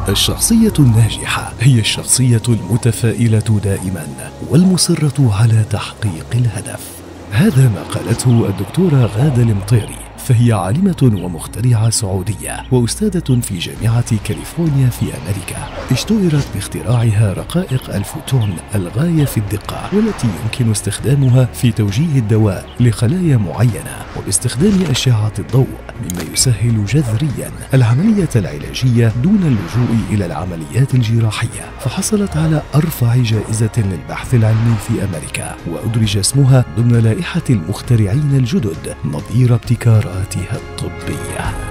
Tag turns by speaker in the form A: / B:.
A: الشخصية الناجحة هي الشخصية المتفائلة دائما والمصرة على تحقيق الهدف. هذا ما قالته الدكتورة غادة المطيري، فهي عالمة ومخترعة سعودية وأستاذة في جامعة كاليفورنيا في أمريكا. اشتهرت باختراعها رقائق الفوتون الغاية في الدقة، والتي يمكن استخدامها في توجيه الدواء لخلايا معينة وباستخدام أشعة الضوء، مما يسهل جذريا العملية العلاجية دون اللجوء إلى العمليات الجراحية. فحصلت على أرفع جائزة للبحث العلمي في أمريكا، وأدرج اسمها ضمن لائحة المخترعين الجدد نظير ابتكاراتها الطبية.